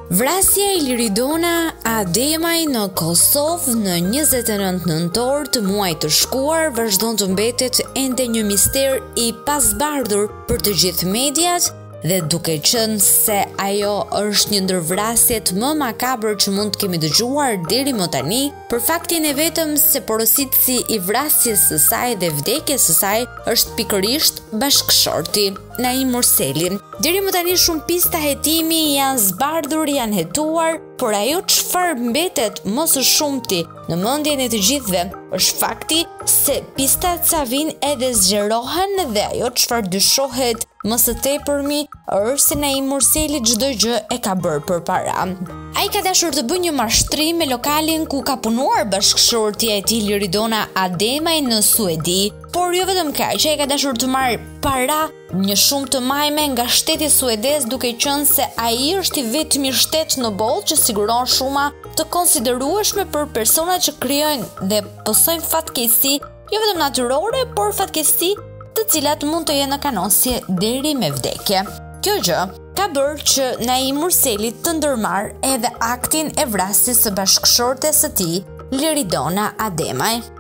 Vrasja e Liridona Ademaj në Kosovë në 29 nëntor të muajit të shkuar vazhdon të mbetet ende një mister i pasbardhur për të gjithë mediat dhe duke qenë se ajo është një ndër vrasjet më makabër që mund të kemi dëgjuar deri më tani, për faktin e vetëm se porositësi i vrasjes së saj dhe vdekjes së saj është pikërisht bashkëshorti, Naim Murseli. Deri më tani shumë pista hetimi janë zbardhur, janë hetuar, por ajo çfarë mbetet më së shumti në mendjen e të gjithëve është fakti se pistat sa vijnë edhe zgjerohen dhe ajo çfarë dyshohet më së tepërmi është se Naim Murseli çdo gjë e ka bërë përpara. Ai ka dashur të bëjë një mashtrim me lokalin ku ka punuar bashkëshortja e tij Liridona Ademaj në Suedi, por jo vetëm kaq, ai ka dashur të marrë para një shumë të majme nga shteti suedez, duke qenë se ai është i vetmi shtet në botë që siguron shuma të konsiderueshme për personat që krijojnë dhe posojnë fatkeqësi, jo vetëm natyrore, por fatkeqësi të cilat mund të jenë në kanosje deri me vdekje. Kjo gjë ka bërë që Naim Murseli të ndërmarrë edhe aktin e vrasjes së bashkëshortes së tij, Liridona Ademaj.